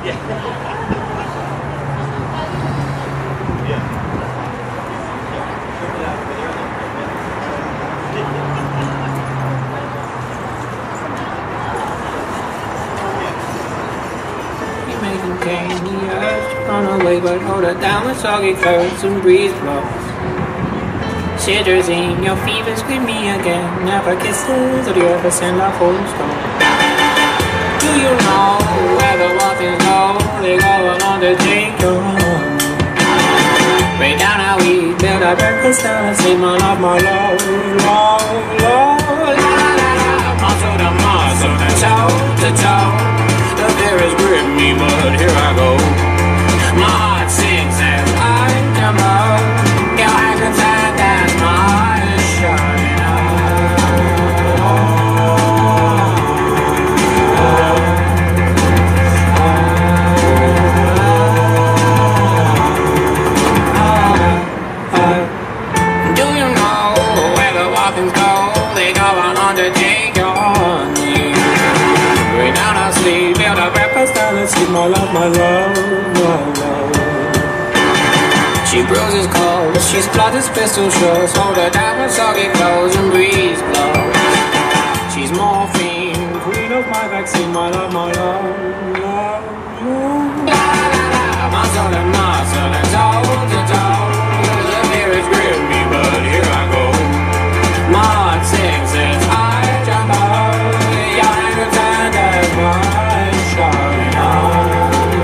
Contain the urge to run away, but hold it down with soggy clothes and breezeblocks. Citrazine, your fever's with me again. Never kisses, or do you ever send a full stone? Do you know where the water's low? They go along to take your home. Way down how we build our breakfast down and say my love, love, love, la la la la. Muscle to muscle, to toe to toe. The fear has gripped me, but here I go. My heart sings as I come out. Your eyes inside, that's my eyes shining Do you know where the walkings go? They go on to take your honey. Way down our sleeve, build a breakfast down and sleep. My love, my love, my love. She bruises cold, she splutters pistol shots. Hold her down with soggy clothes and breezeblocks. She's morphine, queen of my vaccine. My love, my love, love, love. La la la, muscle and muscle and toe to toe. The fear has gripped me, but here I go. My heart sings as I jump out. Your hands are tied as my eyes shine out.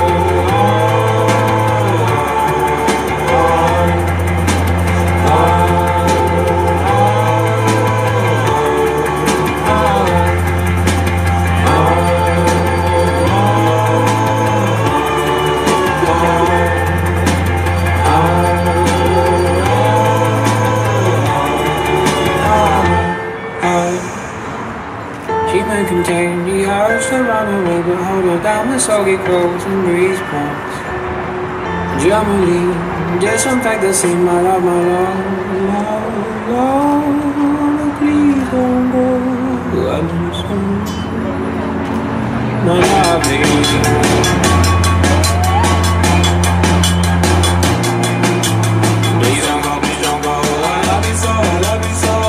She may contain the urge to run away, but hold her down with soggy clothes and breezeblocks. Germany, disinfect the scene. My love, my love, love, love. Please don't go. I just my love, please don't go, please don't go. I love you so, I love you so.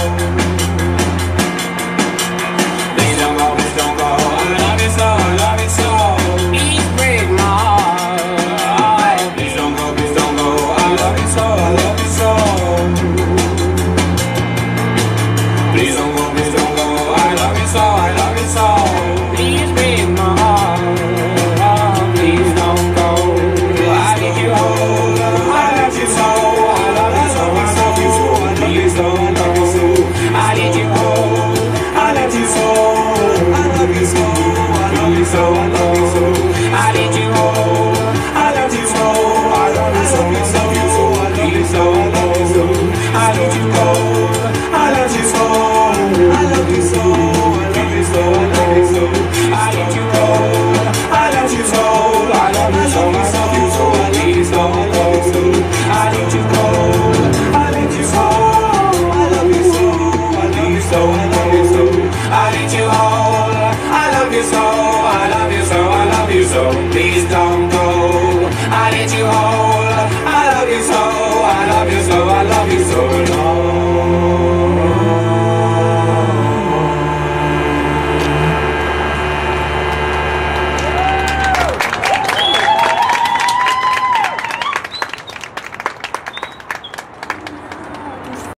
Please don't go, please don't go. I love you so, I love you so. Please break my heart. Please don't go, please don't go. I love you so, I love you so. Please don't go, please don't go. I love you so, I love you so. Please break my heart. Please don't go. I need you hold. I love you so. I love you so. I love you so. Please don't go. I need you hold. I love you so. I love you so. I love you so. I love you so. I need you hold. I love you so. I love you so. I love you so. I love you so. I love you so. I need you hold. I love you so. I love you so. I love you so. I love you so. I need you hold. I love you so. I love you so. I love you so. I need you so. I love you so. I need you hold. I need you so. I love you so. I love you so. I love you so. I need you hold. I love you so. I love you so. I love you so. Please don't go. I need you hold. I love you so.